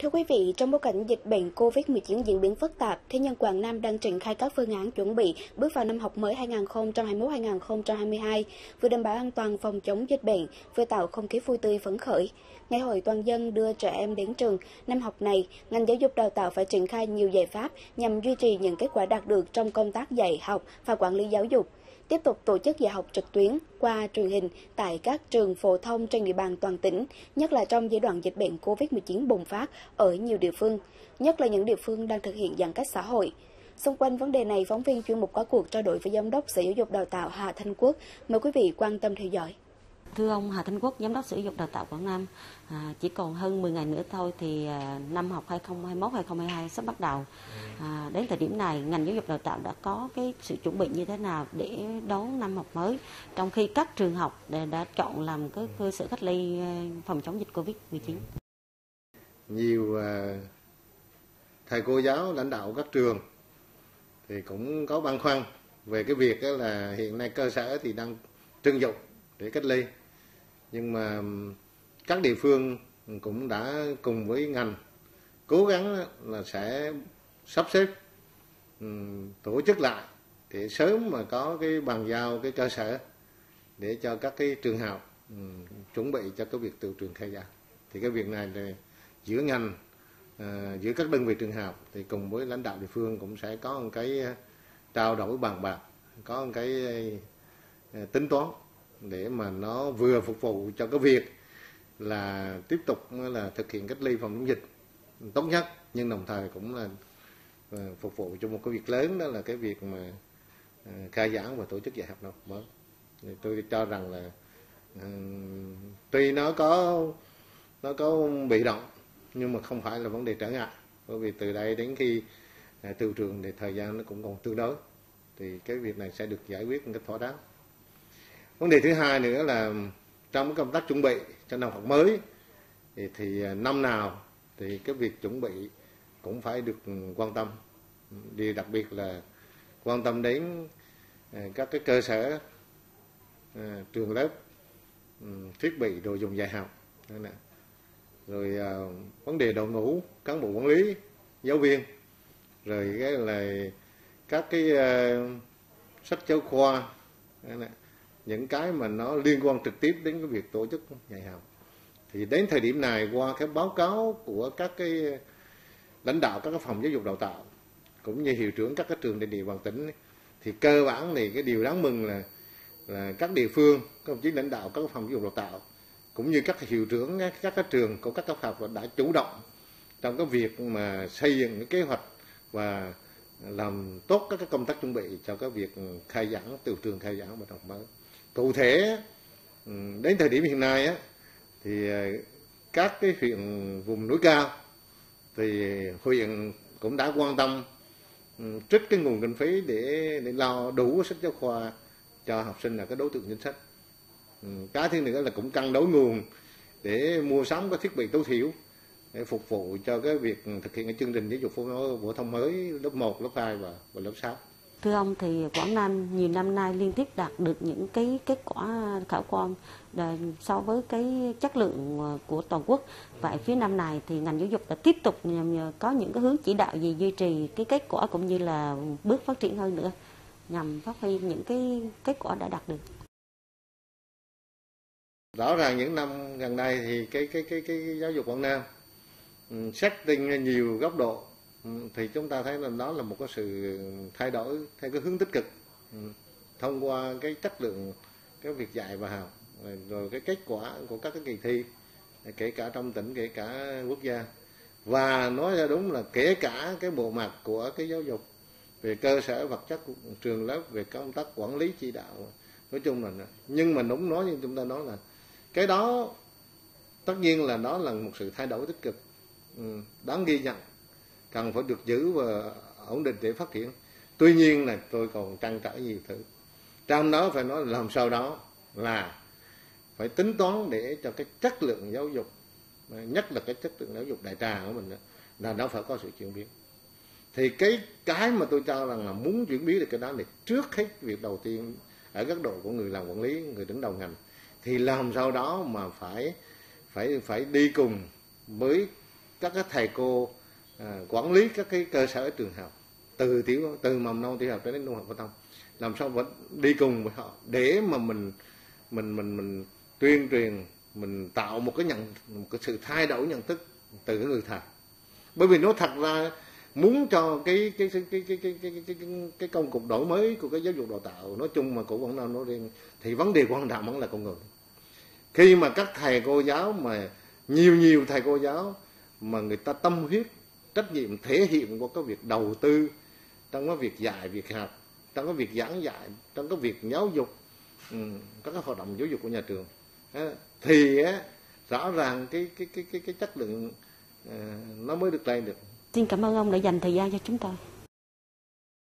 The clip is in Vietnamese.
Thưa quý vị, trong bối cảnh dịch bệnh COVID-19 diễn biến phức tạp, Thiên Nhân Quảng Nam đang triển khai các phương án chuẩn bị bước vào năm học mới 2021-2022, vừa đảm bảo an toàn phòng chống dịch bệnh, vừa tạo không khí vui tươi phấn khởi. Ngày hội toàn dân đưa trẻ em đến trường, năm học này, ngành giáo dục đào tạo phải triển khai nhiều giải pháp nhằm duy trì những kết quả đạt được trong công tác dạy học và quản lý giáo dục. Tiếp tục tổ chức dạy học trực tuyến qua truyền hình tại các trường phổ thông trên địa bàn toàn tỉnh, nhất là trong giai đoạn dịch bệnh COVID-19 bùng phát ở nhiều địa phương, nhất là những địa phương đang thực hiện giãn cách xã hội. Xung quanh vấn đề này, phóng viên chuyên mục có cuộc trao đổi với Giám đốc Sở Giáo dục Đào tạo Hà Thanh Quốc. Mời quý vị quan tâm theo dõi. Thưa ông Hà Thanh Quốc, Giám đốc Sở Giáo dục Đào tạo Quảng Nam, chỉ còn hơn 10 ngày nữa thôi thì năm học 2021-2022 sắp bắt đầu. Đến thời điểm này, ngành giáo dục đào tạo đã có cái sự chuẩn bị như thế nào để đón năm học mới, trong khi các trường học đã chọn làm cái cơ sở cách ly phòng chống dịch Covid-19? Nhiều thầy cô giáo, lãnh đạo các trường thì cũng có băn khoăn về cái việc là hiện nay cơ sở thì đang trưng dụng để cách ly. Nhưng mà các địa phương cũng đã cùng với ngành cố gắng là sẽ sắp xếp tổ chức lại để sớm mà có cái bàn giao cái cơ sở để cho các cái trường học chuẩn bị cho cái việc tự trường khai giảng. Thì cái việc này là giữa ngành, giữa các đơn vị trường học thì cùng với lãnh đạo địa phương cũng sẽ có một cái trao đổi bàn bạc, có một cái tính toán để mà nó vừa phục vụ cho cái việc là tiếp tục là thực hiện cách ly phòng chống dịch tốt nhất, nhưng đồng thời cũng là phục vụ cho một cái việc lớn, đó là cái việc mà khai giảng và tổ chức dạy học năm học mới. Thì tôi cho rằng là tuy nó có bị động nhưng mà không phải là vấn đề trở ngại, bởi vì từ đây đến khi từ trường thì thời gian nó cũng còn tương đối, thì cái việc này sẽ được giải quyết một cách thỏa đáng. Vấn đề thứ hai nữa là trong công tác chuẩn bị cho năm học mới thì năm nào thì cái việc chuẩn bị cũng phải được quan tâm. Điều đặc biệt là quan tâm đến các cái cơ sở, trường lớp, thiết bị đồ dùng dạy học, rồi vấn đề đội ngũ cán bộ quản lý, giáo viên, rồi cái là các cái sách giáo khoa, những cái mà nó liên quan trực tiếp đến cái việc tổ chức dạy học. Thì đến thời điểm này, qua cái báo cáo của các cái lãnh đạo các cái phòng giáo dục đào tạo cũng như hiệu trưởng các cái trường trên địa bàn tỉnh, thì cơ bản thì cái điều đáng mừng là các địa phương, các đồng chí lãnh đạo các phòng giáo dục đào tạo cũng như các hiệu trưởng các cái trường của các cấp học đã chủ động trong cái việc mà xây dựng cái kế hoạch và làm tốt các cái công tác chuẩn bị cho cái việc khai giảng, từ trường khai giảng và học mới. Cụ thể đến thời điểm hiện nay thì các cái huyện vùng núi cao thì huyện cũng đã quan tâm trích cái nguồn kinh phí để lo đủ sách giáo khoa cho học sinh là cái đối tượng chính sách. Cái thứ nữa là cũng cân đối nguồn để mua sắm các thiết bị tối thiểu để phục vụ cho cái việc thực hiện cái chương trình giáo dục phổ thông mới lớp 1, lớp 2 và lớp 6. Thưa ông, thì Quảng Nam nhiều năm nay liên tiếp đạt được những cái kết quả khả quan so với cái chất lượng của toàn quốc. Vậy phía năm này thì ngành giáo dục đã tiếp tục có những cái hướng chỉ đạo gì duy trì cái kết quả cũng như là bước phát triển hơn nữa nhằm phát huy những cái kết quả đã đạt được? Rõ ràng những năm gần đây thì cái giáo dục Quảng Nam xét trên nhiều góc độ thì chúng ta thấy là đó là một cái sự thay đổi theo cái hướng tích cực thông qua cái chất lượng cái việc dạy và học, rồi cái kết quả của các cái kỳ thi kể cả trong tỉnh, kể cả quốc gia, và nói ra đúng là kể cả cái bộ mặt của cái giáo dục về cơ sở vật chất của trường lớp, về công tác quản lý chỉ đạo, nói chung là, nhưng mà đúng nói như chúng ta nói là cái đó tất nhiên là đó là một sự thay đổi tích cực đáng ghi nhận, cần phải được giữ và ổn định để phát triển. Tuy nhiên là tôi còn trăn trở nhiều thứ, trong đó phải nói là làm sao đó là phải tính toán để cho cái chất lượng giáo dục, nhất là cái chất lượng giáo dục đại trà của mình là nó phải có sự chuyển biến. Thì cái mà tôi cho rằng là muốn chuyển biến được cái đó thì trước hết việc đầu tiên ở góc độ của người làm quản lý, người đứng đầu ngành, thì làm sao đó mà phải đi cùng với các cái thầy cô quản lý các cái cơ sở trường học từ mầm non tiểu học đến trung học phổ thông, làm sao vẫn đi cùng với họ để mà mình tuyên truyền, mình tạo một cái sự thay đổi nhận thức từ cái người thầy. Bởi vì nó thật ra muốn cho cái công cuộc đổi mới của cái giáo dục đào tạo nói chung mà của Quảng Nam nói riêng, thì vấn đề quan trọng vẫn là con người. Khi mà các thầy cô giáo mà nhiều thầy cô giáo mà người ta tâm huyết, trách nhiệm thể hiện qua cái việc đầu tư trong cái việc dạy, việc học, trong cái việc giảng dạy, trong cái việc giáo dục, các cái hoạt động giáo dục của nhà trường, thì rõ ràng cái chất lượng nó mới được lên được. Xin cảm ơn ông đã dành thời gian cho chúng tôi.